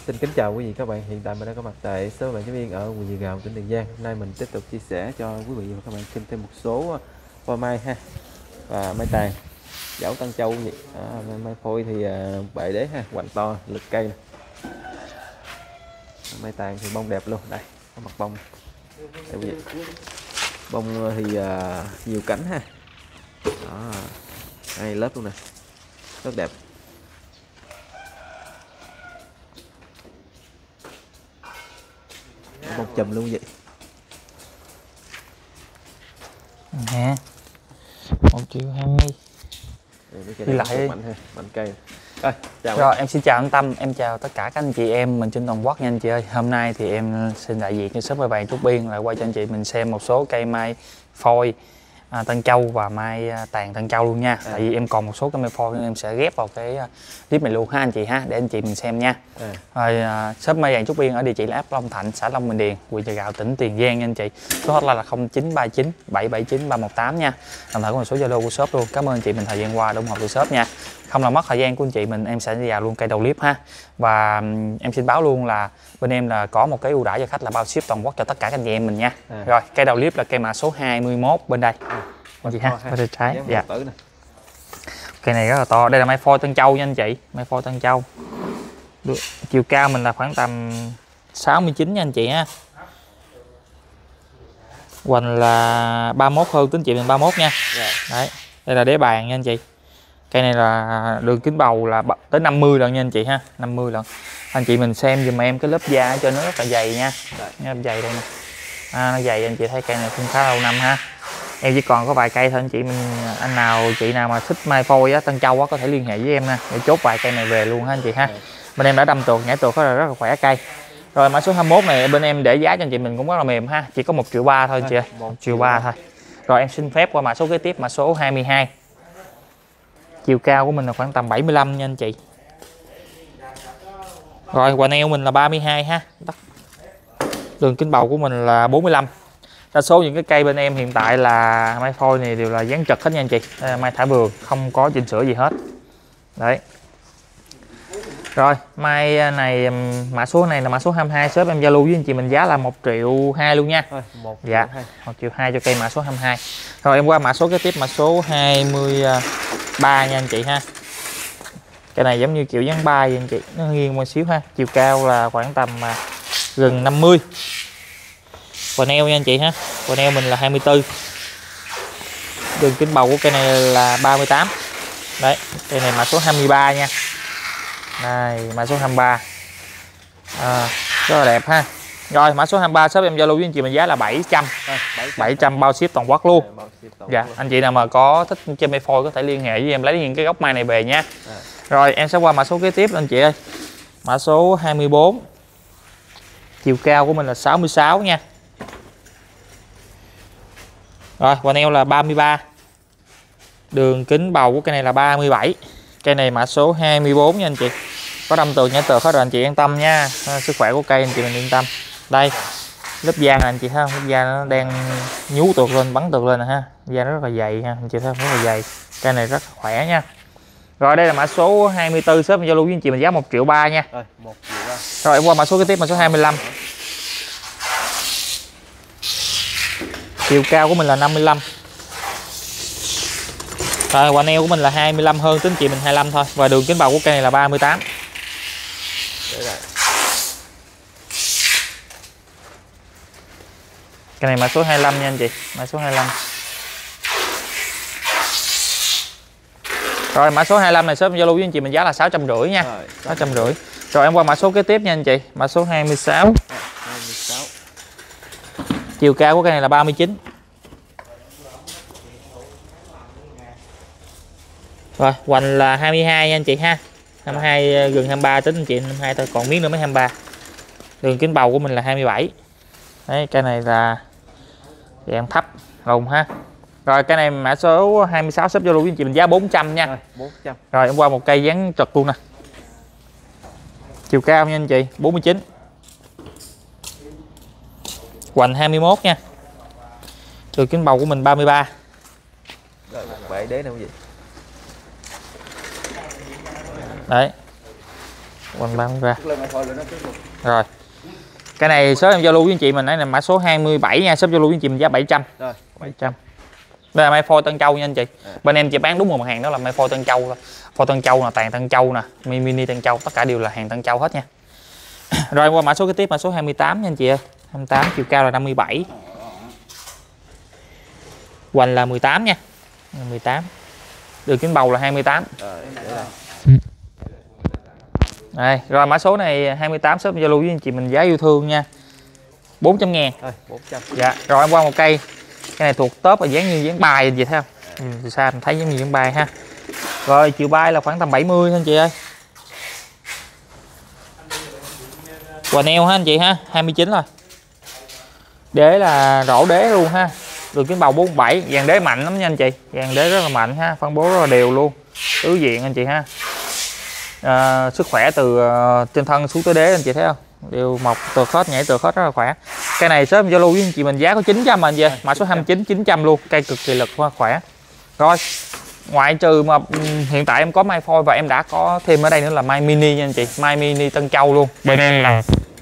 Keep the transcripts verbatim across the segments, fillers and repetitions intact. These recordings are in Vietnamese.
Xin kính chào quý vị các bạn, hiện tại mình đang có mặt tại số bạn giáo viên ở huyện Dừa Gạo, tỉnh Tiền Giang. Hôm nay mình tiếp tục chia sẻ cho quý vị và các bạn xem thêm một số hoa mai ha và mai tàn, giảo Tân Châu gì. À, mai phôi thì uh, bệ đế ha, hoành to, lực cây này. Mai tàn thì bông đẹp luôn, đây có mặt bông. Đây quý vị. Bông thì uh, nhiều cánh ha. Đó, đây lớp luôn nè, rất đẹp. Một chùm luôn vậy nè, một triệu hai đi lại mạnh ha, mạnh cây. Rồi, chào rồi em xin chào anh Tâm, em chào tất cả các anh chị em mình trên toàn quốc nha anh chị ơi. Hôm nay thì em xin đại diện cho shop Mai Vàng Trúc Biên lại quay cho anh chị mình xem một số cây mai phôi à, Tân Châu và mai tàn Tân Châu luôn nha. À. Tại vì em còn một số cây mai phôi nên em sẽ ghép vào cái clip này luôn ha anh chị ha, để anh chị mình xem nha. À. Rồi à, shop Mai Vàng Trúc Biên ở địa chỉ là ấp Long Thạnh, xã Long Bình Điền, huyện Dừa Gạo, tỉnh Tiền Giang nha anh chị. Số hotline là không chín ba chín bảy bảy chín ba một tám nha. Đồng thời có một số Zalo của shop luôn. Cảm ơn anh chị mình thời gian qua đã ủng hộ từ shop nha. Không làm mất thời gian của anh chị mình, em sẽ vào luôn cây đầu clip ha. Và em xin báo luôn là bên em là có một cái ưu đãi cho khách là bao ship toàn quốc cho tất cả các anh chị em mình nha. À. Rồi cây đầu clip là cây mã số hai mươi mốt bên đây. À. Anh chị ha, bên tay trái. Dạ. Cây này rất là to. Đây là mai phôi Tân Châu nha anh chị, mai phôi Tân Châu. Được. Chiều cao mình là khoảng tầm sáu mươi chín nha anh chị ha. Hoành là ba mươi mốt hơn tính chị mình ba mươi mốt nha. Yeah. Đấy. Đây là đế bàn nha anh chị. Cây này là đường kính bầu là tới năm mươi lần nha anh chị ha, năm mươi lần. Anh chị mình xem giùm em cái lớp da cho nó rất là dày nha. Lớp dày đây nè. À, nó dày, anh chị thấy cây này cũng khá lâu năm ha. Em chỉ còn có vài cây thôi anh chị mình, anh nào chị nào mà thích mai phôi á, Tân Châu á, có thể liên hệ với em nè để chốt vài cây này về luôn ha anh chị ha. Bên em đã đâm tuột, nhảy tuột rất là rất là khỏe cây. Rồi mã số hai mươi mốt này bên em để giá cho anh chị mình cũng rất là mềm ha, chỉ có một triệu ba thôi anh chị ơi, một triệu ba thôi. Rồi em xin phép qua mã số kế tiếp, mã số hai mươi hai. Chiều cao của mình là khoảng tầm bảy mươi lăm nha anh chị. Rồi hoành eo mình là ba mươi hai ha. Đường kính bầu của mình là bốn mươi lăm. Đa số những cái cây bên em hiện tại là mai phôi này đều là dán trật hết nha anh chị. Đây là mai thả vườn, không có chỉnh sửa gì hết. Đấy. Rồi, mai này mã số này là mã số hai mươi hai, shop em giao lưu với anh chị mình giá là một triệu hai luôn nha. Thôi, một dạ, một triệu hai cho cây mã số hai mươi hai. Rồi em qua mã số kế tiếp, mã số hai mươi ba nha anh chị ha. Cái này giống như kiểu dáng bay vậy anh chị, nó nghiêng một xíu ha. Chiều cao là khoảng tầm gần năm mươi. Và neo nha anh chị ha. Và neo mình là hai mươi tư. Đường kính bầu của cây này là ba mươi tám. Đấy, cây này mã số hai mươi ba nha. Đây, mã số hai mươi ba. À, rất là đẹp ha. Rồi, mã số hai mươi ba shop em giao lưu với anh chị mình giá là bảy trăm. bảy trăm bao ship toàn quốc luôn. Dạ, anh chị nào mà có thích chơi mai phôi có thể liên hệ với em lấy những cái gốc mai này về nha. Rồi, em sẽ qua mã số kế tiếp anh chị ơi. Mã số hai mươi bốn. Chiều cao của mình là sáu mươi sáu nha. Rồi, hoành eo là ba mươi ba. Đường kính bầu của cây này là ba mươi bảy. Cây này mã số hai mươi bốn nha anh chị. Có đâm tường nhảy tường hết rồi anh chị yên tâm nha. À, sức khỏe của cây anh chị mình yên tâm. Đây, lớp da này anh chị thấy không? Lớp da nó đang nhú tược lên, bắn tược lên nè ha. Da nó rất là dày ha, anh chị thấy không? Rất là dày. Cây này rất là khỏe nha. Rồi đây là mã số hai mươi tư, shop giao lưu với anh chị mình giá một triệu ba nha. Rồi, một triệu ba. Rồi em qua mã số kế tiếp, mã số hai mươi lăm. Chiều cao của mình là năm mươi lăm. Rồi hoành eo của mình là hai mươi lăm hơn, tính chị mình hai mươi lăm thôi. Và đường kính bầu của cây này là ba mươi tám. Cây này mã số hai mươi lăm nha anh chị, mã số hai mươi lăm. Rồi mã số hai mươi lăm này shop giao lưu với anh chị mình giá là sáu trăm rưỡi nha. sáu trăm rưỡi. Rồi em qua mã số kế tiếp nha anh chị, mã số hai mươi sáu. hai mươi sáu. Chiều cao của cây này là ba mươi chín. Rồi, hoành là hai mươi hai nha anh chị ha. hai mươi hai gần hai mươi ba, tính anh chị hai mươi hai thôi, còn miếng nữa mới hai mươi ba. Đường kính bầu của mình là hai mươi bảy. Đấy, cây này là dạng thấp lùn ha. Rồi cây này mã số hai mươi sáu shop giao lưu với anh chị mình giá bốn trăm nha. Rồi, bốn trăm. Rồi em qua một cây dán trật luôn nè. Chiều cao nha anh chị, bốn mươi chín. Hoành hai mươi mốt nha. Đường kính bầu của mình ba mươi ba. Rồi, bệ đế nào gì? Đấy. Hoành ba ra. Rồi. Cái này shop em giao lưu với anh chị mình, đây là mã số hai mươi bảy nha, shop giao lưu với anh chị mình giá bảy trăm. Rồi, bảy trăm. Đây là may phôi Tân Châu nha anh chị. À. Bên em chỉ bán đúng một mặt hàng đó là may phôi Tân Châu thôi. Phôi Tân Châu là tàn Tân Châu nè, mini Tân Châu, tất cả đều là hàng Tân Châu hết nha. Rồi qua mã số kế tiếp, mã số hai mươi tám nha anh chị ơi. hai mươi tám, chiều cao là năm mươi bảy. Hoành là mười tám nha. mười tám. Đường kính bầu là hai mươi tám. Rồi, đây, rồi mã số này hai mươi tám shop giao lưu với anh chị mình giá yêu thương nha. bốn trăm ngàn. Thôi, bốn trăm. Dạ, rồi em qua một cây. Cái này thuộc top và dáng như dáng bài anh chị thấy không? Ừ, từ xa mình thấy giống như dáng bài ha. Rồi chiều bay là khoảng tầm bảy mươi anh chị ơi. Quà neo ha anh chị ha, hai mươi chín rồi. Đế là rổ đế luôn ha. Đường kính bầu bốn mươi bảy, dàn đế mạnh lắm nha anh chị. Dàn đế rất là mạnh ha, phân bố rất là đều luôn. Tứ diện anh chị ha. À, sức khỏe từ uh, trên thân xuống tới đế anh chị thấy không? Đều mọc tược hết, nhảy tược hết rất là khỏe. Cây này shop giao lưu với anh chị mình giá có chín trăm anh chị. Mã số hai mươi chín, chín trăm luôn. Cây cực kỳ lực khỏe. Rồi, ngoại trừ mà hiện tại em có mai phôi và em đã có thêm ở đây nữa là mai mini nha anh chị. Mai mini Tân Châu luôn. Bên em là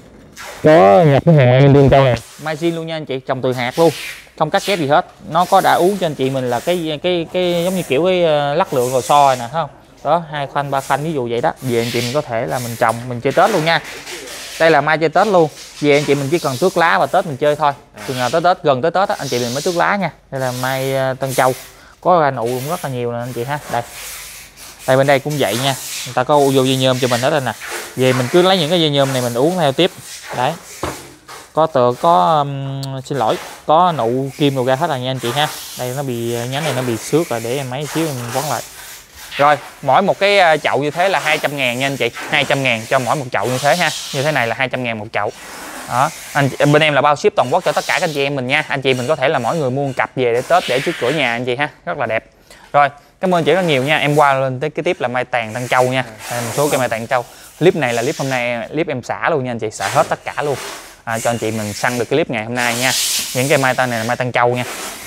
có nhập cái hàng Tân Châu này. Mai zin luôn nha anh chị, trồng từ hạt luôn. Không cắt ghép gì hết. Nó có đã uống cho anh chị mình là cái cái cái giống như kiểu cái lắc lượng rồi soi nè, thấy không? Đó, hai khoanh ba khoanh ví dụ vậy đó. Về anh chị mình có thể là mình trồng mình chơi Tết luôn nha. Đây là mai chơi Tết luôn. Về anh chị mình chỉ cần tước lá và Tết mình chơi thôi. Chừng nào tới Tết, gần tới Tết á, anh chị mình mới tước lá nha. Đây là mai Tân Châu. Có ra nụ cũng rất là nhiều nè anh chị ha. Đây. Đây bên đây cũng vậy nha. Người ta có vô dây nhôm cho mình hết rồi nè. Về mình cứ lấy những cái dây nhôm này mình uống theo tiếp. Đấy. Có tựa có um, xin lỗi, có nụ kim đồ ra hết rồi nha anh chị ha. Đây nó bị nhánh này nó bị xước rồi, để em mấy xíu em quấn lại. Rồi, mỗi một cái chậu như thế là hai trăm ngàn nha anh chị. hai trăm ngàn cho mỗi một chậu như thế ha. Như thế này là hai trăm ngàn một chậu. Đó, anh bên em là bao ship toàn quốc cho tất cả các anh chị em mình nha. Anh chị mình có thể là mỗi người mua một cặp về để Tết để trước cửa nhà anh chị ha. Rất là đẹp. Rồi, cảm ơn chị rất nhiều nha. Em qua lên tới cái tiếp là mai tàn Tân Châu nha. Đây, một số cây mai tàn Tân Châu. Clip này là clip hôm nay, clip em xả luôn nha anh chị, xả hết tất cả luôn. À, cho anh chị mình săn được cái clip ngày hôm nay nha. Những cây mai tàn này là mai Tân Châu nha.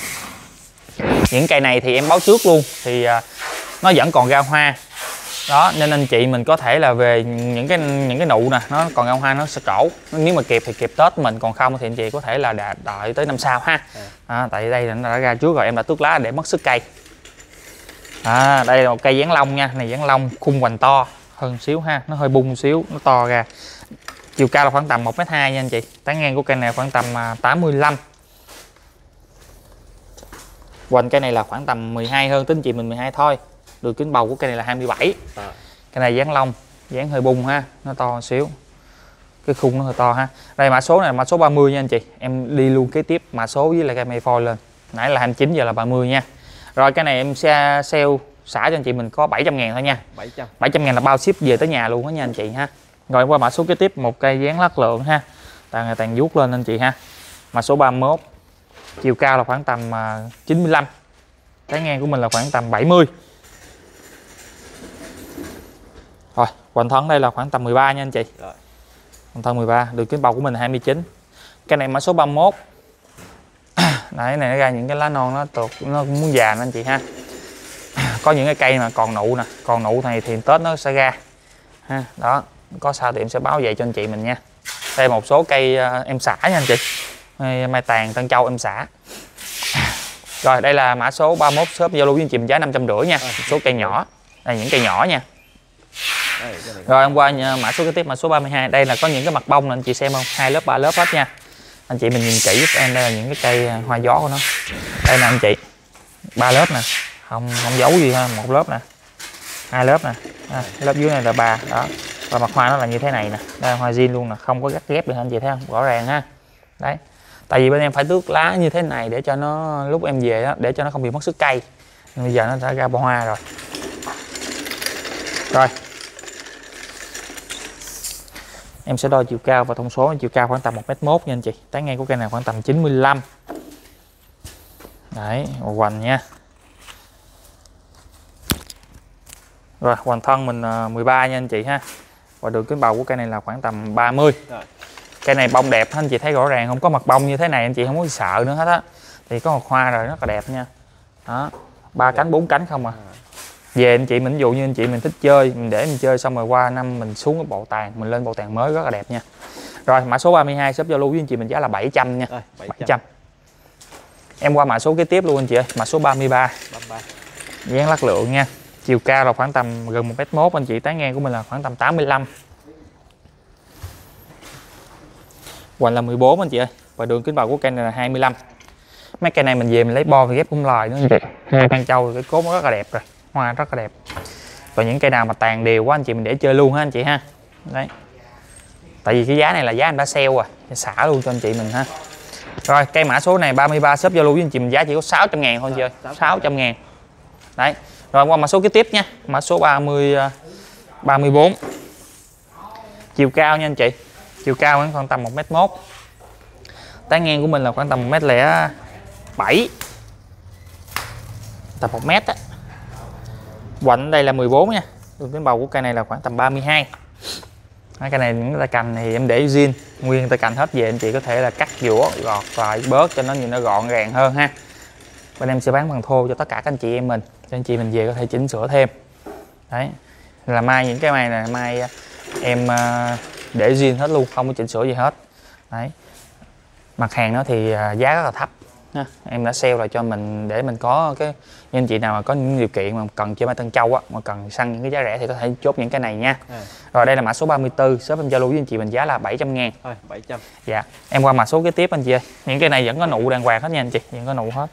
Những cây này thì em báo trước luôn thì à, nó vẫn còn ra hoa. Đó, nên anh chị mình có thể là về những cái những cái nụ nè, nó còn ra hoa nó sẽ trổ. Nếu mà kịp thì kịp Tết mình, còn không thì anh chị có thể là đợi tới năm sau ha. À, tại đây nó đã ra trước rồi, em đã tước lá để mất sức cây. À, đây là một cây dán lông nha, này dán lông khung hoành to hơn xíu ha, nó hơi bung xíu, nó to ra. Chiều cao là khoảng tầm một mét hai nha anh chị. Tán ngang của cây này khoảng tầm tám mươi lăm. Hoành cây này là khoảng tầm mười hai hơn, tính chị mình mười hai thôi. Đường kính bầu của cây này là hai mươi bảy. À. Cây này dán lông, dán hơi bung ha, nó to một xíu. Cái khung nó hơi to ha. Đây mã số này là mã số ba mươi nha anh chị. Em đi luôn kế tiếp mã số với lại cây may phôi lên. Nãy là hai mươi chín, giờ là ba mươi nha. Rồi cái này em sẽ sale xả cho anh chị mình có bảy trăm ngàn thôi nha. bảy trăm. bảy trăm ngàn là bao ship về tới nhà luôn đó nha anh chị ha. Rồi qua mã số kế tiếp, một cây dán lắc lượng ha. Tàn tàn vuốt lên anh chị ha. Mã số ba mươi mốt. Chiều cao là khoảng tầm chín mươi lăm. Tán ngang của mình là khoảng tầm bảy mươi. Rồi, hoành thân đây là khoảng tầm mười ba nha anh chị. Rồi. Hoành thân mười ba, đường kính bầu của mình là hai mươi chín. Cái này mã số ba mươi mốt. Đấy, này nó ra những cái lá non nó tuột, nó cũng muốn già nữa anh chị ha. Có những cái cây mà còn nụ nè, còn nụ này thì Tết nó sẽ ra. Ha, đó, có sao thì em sẽ báo vậy cho anh chị mình nha. Đây một số cây em xả nha anh chị. Mai tàn Tân Châu em xả. Rồi, đây là mã số ba mươi mốt, shop giao lưu với anh chị mình giá năm trăm rưỡi nha. Một số cây nhỏ. Đây những cây nhỏ nha. Rồi em qua mã số kế tiếp, mã số ba mươi hai. Đây là có những cái mặt bông nè anh chị xem không? Hai lớp ba lớp hết nha. Anh chị mình nhìn kỹ giúp em, đây là những cái cây hoa gió của nó. Đây nè anh chị. Ba lớp nè. Không không giấu gì ha, một lớp nè. Hai lớp nè. À, lớp dưới này là ba đó. Và mặt hoa nó là như thế này nè. Đây là hoa zin luôn nè, không có gắt ghép được anh chị thấy không? Rõ ràng ha. Đấy. Tại vì bên em phải tước lá như thế này để cho nó lúc em về đó, để cho nó không bị mất sức cây. Bây giờ nó đã ra bông hoa rồi. Rồi. Em sẽ đo chiều cao và thông số. Chiều cao khoảng tầm một mét một nha anh chị. Tán ngang của cây này khoảng tầm chín mươi lăm. Đấy, hoành nha. Rồi, hoành thân mình mười ba nha anh chị ha. Và đường kính bầu của cây này là khoảng tầm ba mươi. Rồi. Cây này bông đẹp anh chị thấy rõ ràng, không có mặt bông như thế này anh chị không có sợ nữa hết á. Thì có một hoa rồi rất là đẹp nha. Đó, ba cánh bốn cánh không à. Về anh chị mình ví dụ như anh chị mình thích chơi, mình để mình chơi xong rồi qua năm mình xuống cái bộ tàn, mình lên bộ tàn mới rất là đẹp nha. Rồi mã số ba mươi hai shop giao lưu với anh chị mình giá là bảy trăm nha. Rồi, bảy trăm. Em qua mã số kế tiếp luôn anh chị ơi, mã số ba mươi ba. ba mươi ba. Dáng lắc lượng nha. Chiều cao là khoảng tầm gần một mét mốt anh chị, tán ngang của mình là khoảng tầm tám mươi lăm. Hoành là mười bốn anh chị ơi, và đường kính bầu của cây này là hai mươi lăm. Mấy cây này mình về mình lấy bo và ghép cũng lời nữa anh chị. Hai con trâu cái cốt nó rất là đẹp rồi, hoa rất là đẹp. Và những cây nào mà tàn đều quá anh chị mình để chơi luôn ha anh chị ha. Đấy. Tại vì cái giá này là giá anh đã sale rồi, xả luôn cho anh chị mình ha. Rồi cây mã số này ba mươi ba shop giao lưu với anh chị mình giá chỉ có sáu trăm ngàn thôi anh chị ơi, sáu trăm ngàn. Đấy. Rồi qua mã số kế tiếp nha, mã số ba mươi ba mươi bốn. Chiều cao nha anh chị. Chiều cao khoảng tầm một mét mốt. Tán ngang của mình là khoảng tầm một mét lẻ bảy. Tầm một mét á. Hoành đây là mười bốn nha. Đường kính bầu của cây này là khoảng tầm ba mươi hai. Cái cây này những tay cành thì em để zin nguyên tay cành hết về, anh chị có thể là cắt vũa gọt lại bớt cho nó nhìn nó gọn gàng hơn ha. Bên em sẽ bán bằng thô cho tất cả các anh chị em mình, cho anh chị mình về có thể chỉnh sửa thêm. Đấy. Là mai những cái mai này mai em để zin hết luôn, không có chỉnh sửa gì hết. Đấy. Mặt hàng nó thì giá rất là thấp. Em đã sale lại cho mình để mình có cái những anh chị nào mà có những điều kiện mà cần chơi mai Tân Châu á, mà cần săn những cái giá rẻ thì có thể chốt những cái này nha. À. Rồi đây là mã số ba mươi tư, shop em giao lưu với anh chị mình giá là bảy trăm ngàn. Thôi bảy trăm. Dạ. Em qua mã số kế tiếp anh chị ơi. Những cái này vẫn có nụ đàng hoàng hết nha anh chị, vẫn có nụ hết.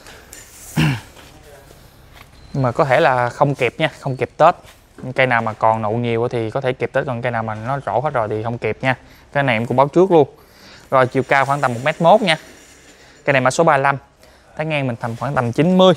Nhưng mà có thể là không kịp nha, không kịp Tết. Những cây nào mà còn nụ nhiều thì có thể kịp Tết, còn cây nào mà nó rổ hết rồi thì không kịp nha. Cái này em cũng báo trước luôn. Rồi chiều cao khoảng tầm một mét mốt nha. Cây này mã số ba mươi lăm. Tán ngang mình tầm khoảng tầm chín mươi.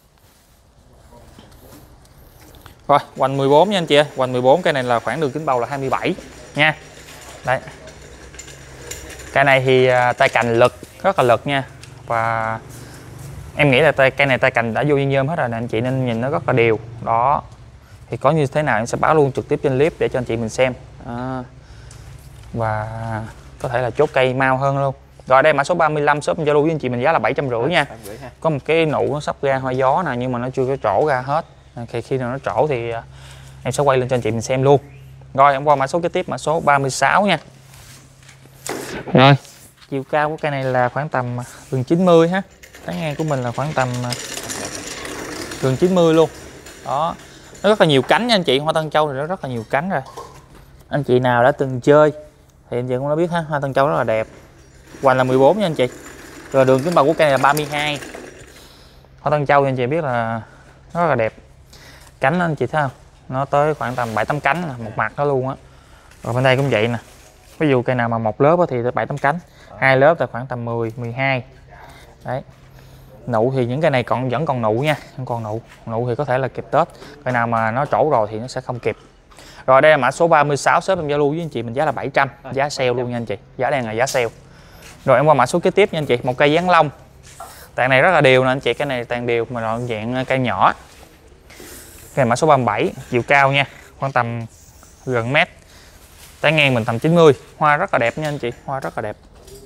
Rồi, hoành mười bốn nha anh chị ơi. Hoành mười bốn, cây này là khoảng đường kính bầu là hai mươi bảy nha. Đấy. Cây này thì tay cành lực, rất là lực nha. Và em nghĩ là tay cây này tay cành đã vô nhân nhôm hết rồi nè anh chị, nên nhìn nó rất là đều. Đó. Thì có như thế nào em sẽ báo luôn trực tiếp trên clip để cho anh chị mình xem. À. Và có thể là chốt cây mau hơn luôn. Rồi đây mã số ba mươi lăm, shop giao lưu với anh chị mình giá là bảy trăm rưỡi nha. Có một cái nụ nó sắp ra hoa gió nè, nhưng mà nó chưa có trổ ra hết. Khi khi nào nó trổ thì em sẽ quay lên cho anh chị mình xem luôn. Rồi em qua mã số kế tiếp, mã số ba mươi sáu nha. Rồi chiều cao của cây này là khoảng tầm gần chín mươi ha. Tán ngang của mình là khoảng tầm gần chín mươi luôn. Đó. Nó rất là nhiều cánh nha anh chị, hoa Tân Châu thì nó rất là nhiều cánh rồi. Anh chị nào đã từng chơi thì anh chị cũng đã biết ha, hoa Tân Châu rất là đẹp. Hoành là mười bốn nha anh chị. Rồi đường kính bầu của cây này là ba mươi hai. Hoa Tân Châu thì anh chị biết là nó rất là đẹp. Cánh anh chị thấy không? Nó tới khoảng tầm bảy tám cánh, một mặt đó luôn á. Rồi bên đây cũng vậy nè. Ví dụ cây nào mà một lớp thì tới bảy tám cánh, hai lớp là khoảng tầm mười, mười hai. Đấy. Nụ thì những cây này còn vẫn còn nụ nha, vẫn còn nụ. Nụ thì có thể là kịp Tết. Cây nào mà nó trổ rồi thì nó sẽ không kịp. Rồi đây là mã số ba mươi sáu, shop em giao lưu với anh chị mình giá là bảy trăm, giá sale luôn nha anh chị. Giá đang là giá sale. Rồi em qua mã số kế tiếp nha anh chị, một cây giáng long. Tàn này rất là đều nè anh chị, cái này tàn đều mà đoạn dạng cây nhỏ. Cái này mã số ba mươi bảy, chiều cao nha, khoảng tầm gần mét. Tán ngang mình tầm chín mươi, hoa rất là đẹp nha anh chị, hoa rất là đẹp.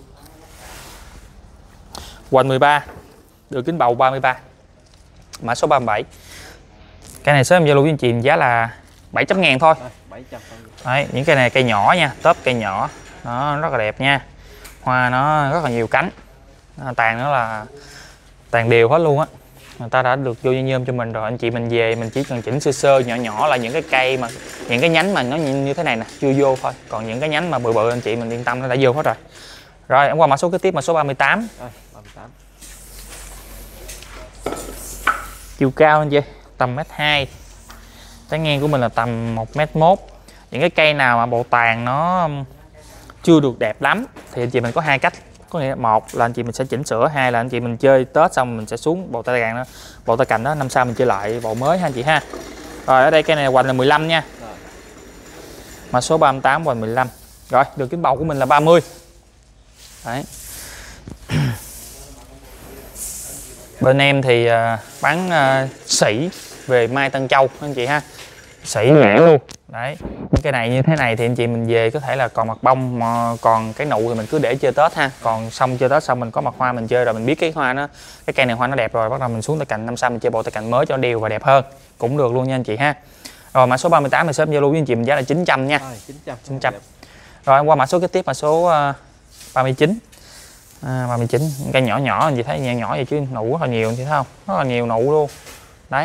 Hoành mười ba, đường kính bầu ba mươi ba. Mã số ba mươi bảy. Cái này shop em giao lưu với anh chị giá là bảy trăm ngàn thôi. Đấy, những cây này cây nhỏ nha, top cây nhỏ. Nó rất là đẹp nha. Hoa nó rất là nhiều cánh. Tàn nó là tàn đều hết luôn á. Người ta đã được vô nhân nhôm cho mình rồi, anh chị mình về mình chỉ cần chỉnh sơ sơ nhỏ nhỏ là những cái cây mà những cái nhánh mà nó như thế này nè chưa vô thôi, còn những cái nhánh mà bự bự anh chị mình yên tâm nó đã vô hết rồi. Rồi em qua mã số kế tiếp, mã số ba mươi tám. Rồi, ba mươi tám. Chiều cao anh chị tầm mét hai, tán ngang của mình là tầm một mét mốt. Những cái cây nào mà bộ tàn nó chưa được đẹp lắm thì anh chị mình có hai cách. Có nghĩa một là anh chị mình sẽ chỉnh sửa, hai là anh chị mình chơi Tết xong mình sẽ xuống bộ tay cành đó, bộ tay cành đó năm sau mình chơi lại bộ mới ha anh chị ha. Rồi ở đây cây này hoành là mười lăm nha. Mã số ba mươi tám, hoành mười lăm. Rồi đường kính bầu của mình là ba mươi. Đấy. Bên em thì uh, bán uh, sỉ về mai Tân Châu anh chị ha. sỉ mẻ luôn. Đấy, cái này như thế này thì anh chị mình về có thể là còn mặt bông, mà còn cái nụ thì mình cứ để chơi Tết ha. Còn xong chơi Tết xong mình có mặt hoa mình chơi rồi, mình biết cái hoa nó, cái cây này hoa nó đẹp rồi, bắt đầu mình xuống tay cạnh năm sau mình chơi bộ tay cạnh mới cho đều và đẹp hơn cũng được luôn nha anh chị ha. Rồi mã số ba mươi tám mình shop Zalo với anh chị mình giá là chín trăm nha. Rồi, chín trăm. chín trăm. Rồi em qua mã số kế tiếp, mã số uh, ba mươi chín. À, ba mươi chín, cây nhỏ nhỏ anh chị thấy nhỏ nhỏ vậy chứ nụ rất là nhiều anh chị thấy không? Rất là nhiều nụ luôn. Đấy.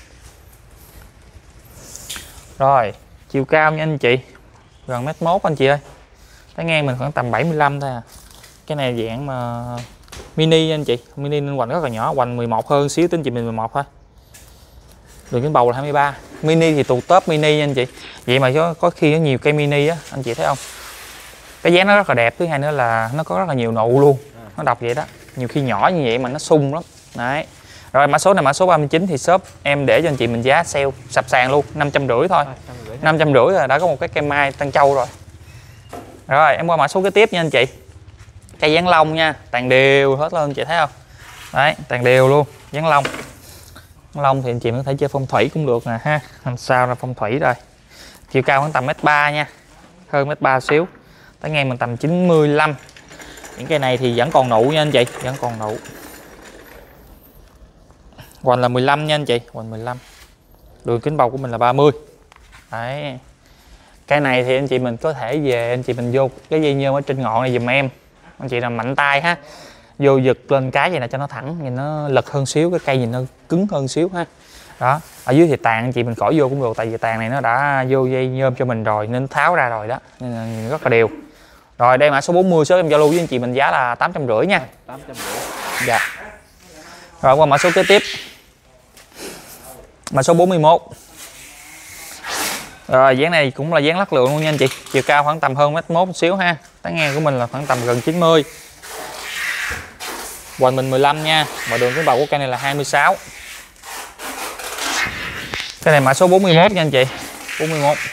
Rồi, chiều cao nha anh chị. Gần mét mốt anh chị ơi. Cái ngang mình khoảng tầm bảy mươi lăm thôi à. Cái này dạng mà mini anh chị, mini nên hoành rất là nhỏ, hoành mười một hơn xíu, tính chị mình mười một thôi. Đường kính bầu là hai mươi ba. Mini thì tụt top mini nha anh chị. Vậy mà có, có khi có nhiều cây mini á, anh chị thấy không? Cái dáng nó rất là đẹp, thứ hai nữa là nó có rất là nhiều nụ luôn. Nó độc vậy đó. Nhiều khi nhỏ như vậy mà nó sung lắm. Đấy. Rồi mã số này mã số ba mươi chín thì shop em để cho anh chị mình giá sale sập sàn luôn, năm trăm rưỡi thôi. năm trăm rưỡi là đã có một cái cây mai Tân Châu rồi. Rồi em qua mã số kế tiếp nha anh chị. Cây dán lông nha, tàn đều hết lên anh chị thấy không? Đấy, tàn đều luôn, dán lông. Lông thì anh chị có thể chơi phong thủy cũng được nè ha. Làm sao ra phong thủy rồi. Chiều cao khoảng tầm mét ba nha. Hơn mét ba xíu. Tới ngang mình tầm chín mươi lăm. Những cây này thì vẫn còn nụ nha anh chị, vẫn còn nụ. Hoành là mười lăm nha anh chị, hoành mười lăm. Đường kính bầu của mình là ba mươi. Đấy. Cây này thì anh chị mình có thể về anh chị mình vô cái dây nhôm ở trên ngọn này giùm em. Anh chị làm mạnh tay ha. Vô giật lên cái vậy là cho nó thẳng, nhìn nó lật hơn xíu, cái cây nhìn nó cứng hơn xíu ha. Đó, ở dưới thì tàn anh chị mình khỏi vô cũng được, tại vì tàn này nó đã vô dây nhôm cho mình rồi nên tháo ra rồi đó, nên là nhìn rất là đều. Rồi đây mã số bốn mươi, số em Zalo với anh chị mình giá là tám trăm rưỡi nha. tám trăm rưỡi. Dạ. Rồi qua mã số kế tiếp. Mã số bốn mươi mốt. Rồi dáng này cũng là dáng lắc lượng luôn nha anh chị. Chiều cao khoảng tầm hơn mét mốt một xíu ha. Tán ngang của mình là khoảng tầm gần chín mươi. Hoành mình mười lăm nha. Mà đường kính bầu của cây này là hai mươi sáu. Cái này mã số bốn mươi mốt nha anh chị. bốn mươi mốt.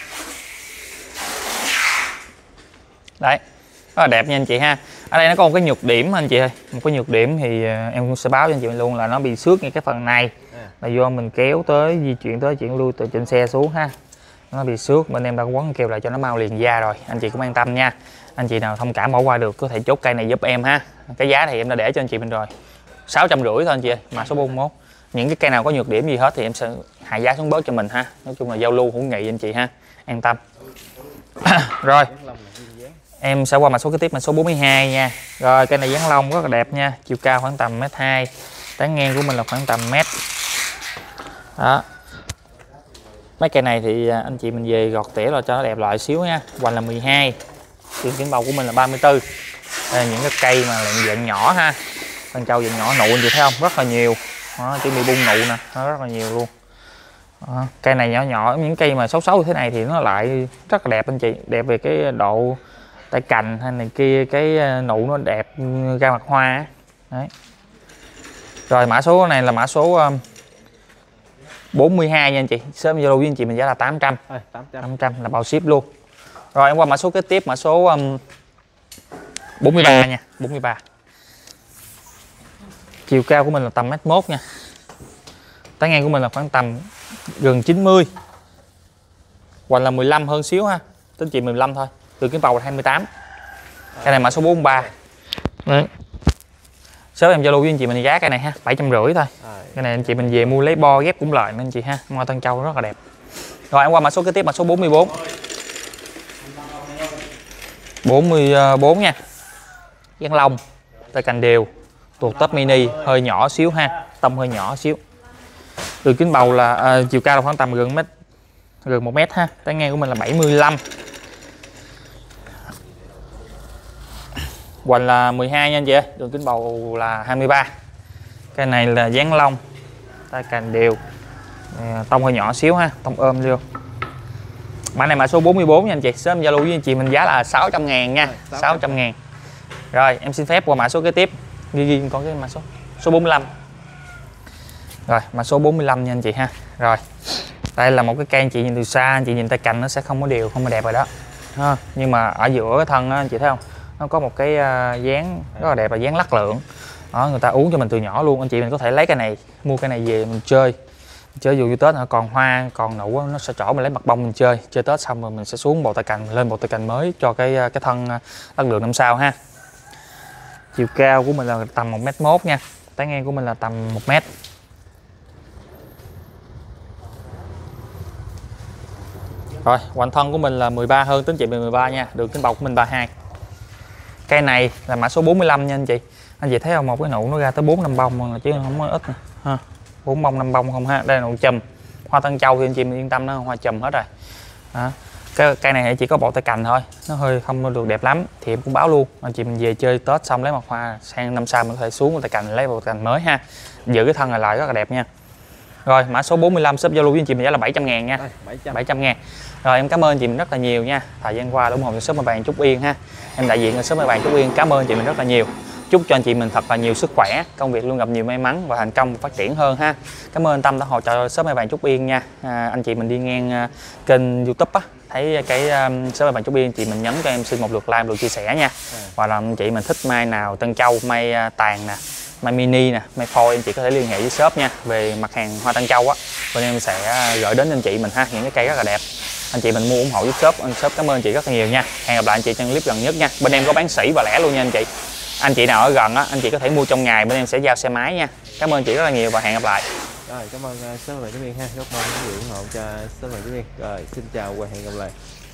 Đấy. Rất là đẹp nha anh chị ha. Ở đây nó có một cái nhược điểm anh chị ơi. Một cái nhược điểm thì em cũng sẽ báo cho anh chị luôn là nó bị xước ngay cái phần này. Là do mình kéo tới, di chuyển tới, chuyển lui từ trên xe xuống ha. Nó bị xước, bên em đã quấn keo lại cho nó mau liền da rồi. Anh chị cũng an tâm nha. Anh chị nào thông cảm bỏ qua được có thể chốt cây này giúp em ha. Cái giá thì em đã để cho anh chị mình rồi, sáu trăm rưỡi thôi anh chị ơi, mã số bốn mươi mốt. Những cái cây nào có nhược điểm gì hết thì em sẽ hạ giá xuống bớt cho mình ha. Nói chung là giao lưu hữu nghị anh chị ha, an tâm. Rồi em sẽ qua mã số kế tiếp, mã số bốn mươi hai nha. Rồi cây này dán lông rất là đẹp nha, chiều cao khoảng tầm mét hai, tán ngang của mình là khoảng tầm mét. Đó, mấy cây này thì anh chị mình về gọt tỉa rồi cho nó đẹp lại xíu nha. Hoành là mười hai, đường kính bầu của mình là ba mươi tư. Đây là những cái cây mà dạng, dạng nhỏ ha, Tân Châu dạng nhỏ nụ anh chị thấy không, rất là nhiều. Đó, chuẩn bị bung nụ nè, nó rất là nhiều luôn. Đó, cây này nhỏ nhỏ, những cây mà xấu xấu như thế này thì nó lại rất là đẹp anh chị, đẹp về cái độ tay cành hay này kia, cái nụ nó đẹp ra mặt hoa. Đấy. Rồi mã số này là mã số bốn mươi hai nha anh chị. Shop Zalo với anh chị mình giá là tám trăm. tám trăm là bao ship luôn. Rồi em qua mã số kế tiếp, mã số um, bốn mươi ba nha, bốn mươi ba. Chiều cao của mình là tầm mét mốt nha. Tán ngang của mình là khoảng tầm gần chín mươi. Hoành là mười lăm hơn xíu ha. Tính chị mười lăm thôi. Từ cái bầu là hai mươi tám. Cái này mã số bốn mươi ba. Đấy. Shop em Zalo với anh chị mình giá cái này ha, bảy trăm rưỡi thôi. Cái này anh chị mình về mua lấy bo ghép cũng lợi nên anh chị ha. Hoa Tân Châu rất là đẹp. Rồi em qua mã số kế tiếp, mã số bốn mươi bốn. bốn mươi bốn nha. Dán lông, tay cành đều, tuột top mini, hơi nhỏ xíu ha, tông hơi nhỏ xíu. Đường kính bầu là à, chiều cao là khoảng tầm gần mét, gần một mét ha. Tán ngang của mình là bảy mươi lăm. Hoành là mười hai nha anh chị ơi, đường kính bầu là hai mươi ba. Cái này là dán lông, tay cành đều, tông hơi nhỏ xíu ha, tông ôm vô. Mã này mã số bốn mươi bốn nha anh chị. Shop Zalo với anh chị mình giá là sáu trăm ngàn nha, sáu trăm ngàn. Rồi em xin phép qua mã số kế tiếp. Ghi ghi có cái mã số số bốn mươi lăm. Rồi mã số bốn mươi lăm nha anh chị ha. Rồi đây là một cái cây anh chị nhìn từ xa, anh chị nhìn tay cành nó sẽ không có đều, không có đẹp rồi đó ha. Nhưng mà ở giữa cái thân đó, anh chị thấy không, nó có một cái dáng rất là đẹp, là dáng lắc lượng đó, người ta uống cho mình từ nhỏ luôn. Anh chị mình có thể lấy cái này, mua cái này về mình chơi, Chơi dù như Tết hả, còn hoa còn nụ á, nó sẽ trỏ mình lấy mặt bông mình chơi chơi Tết xong rồi mình sẽ xuống bộ tay cành lên bộ tay cành mới cho cái cái thân đất lượng năm sau ha. Chiều cao của mình là tầm một mét mốt nha, tán ngang của mình là tầm một mét. Rồi hoành thân của mình là mười ba hơn, tính chị mười ba nha, đường kính bầu của mình ba mươi hai. Cây này là mã số bốn mươi lăm nha anh chị. Anh chị thấy không, một cái nụ nó ra tới bốn năm bông chứ không có ít nè ha. bốn bông năm bông không ha. Đây là nụ chùm. Hoa Tân Châu thì anh chị mình yên tâm, nó hoa chùm hết rồi. Đó. Cái cây này chỉ có bộ tay cành thôi, nó hơi không được đẹp lắm thì em cũng báo luôn. Anh chị mình về chơi Tết xong lấy mặt hoa sang năm sau mình có thể xuống bộ tay cành lấy bộ tay cành mới ha. Giữ cái thân này lại rất là đẹp nha. Rồi mã số bốn mươi lăm shop giao lưu với anh chị mình giá là bảy trăm ngàn nha. bảy trăm ngàn. Rồi em cảm ơn chị mình rất là nhiều nha. Thời gian qua ủng hộ cho shop Mai Vàng Trúc Yên ha. Em đại diện ở shop Mai Vàng Trúc Yên cảm ơn chị mình rất là nhiều. Chúc cho anh chị mình thật là nhiều sức khỏe, công việc luôn gặp nhiều may mắn và thành công phát triển hơn ha. Cảm ơn Tâm đã hỗ trợ shop Mai Vàng Trúc Yên nha. À, anh chị mình đi ngang uh, kênh YouTube á, thấy cái um, shop Mai Vàng Trúc Yên chị mình nhấn cho em xin một lượt like, một lượt chia sẻ nha. Và là anh chị mình thích mai nào Tân Châu, mai uh, tàn nè, mai mini nè, mai phôi, anh chị có thể liên hệ với shop nha. Về mặt hàng hoa Tân Châu á, bên em sẽ gửi đến anh chị mình ha, những cái cây rất là đẹp. Anh chị mình mua ủng hộ giúp shop, anh shop cảm ơn anh chị rất là nhiều nha. Hẹn gặp lại anh chị trong clip gần nhất nha. Bên em có bán sỉ và lẻ luôn nha anh chị. Anh chị nào ở gần á, anh chị có thể mua trong ngày, bên em sẽ giao xe máy nha. Cảm ơn chị rất là nhiều và hẹn gặp lại. Rồi cảm ơn uh, shop Mai Vàng Trúc Yên ha, rất mong quý vị ủng hộ cho shop Mai Vàng Trúc Yên. Rồi xin chào và hẹn gặp lại.